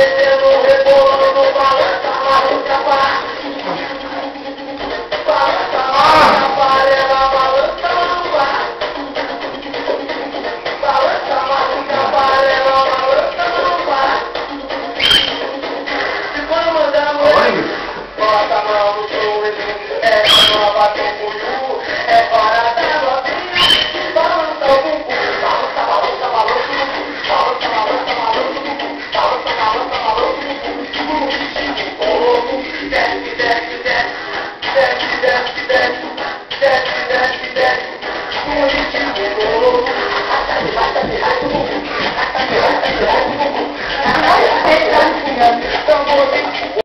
descendo, rebolando, balança, maluca, pá. Balança, maluca, amarela, balança, maluca. Balança, maluca, amarela, balança, maluca. E quando mandamos, bota a mão no chão, é a nova tempo, é hora da novinha, balança o bumbum, balança, balança, balança, balança, balança, balança, balança, balança, balança, desce, desce, desce, desce, desce, desce, desce, desce, desce, com ritmo novo, bata, bata, bata, bata, bata, bata, bata, bata, bata, bata, bata, bata, bata, bata,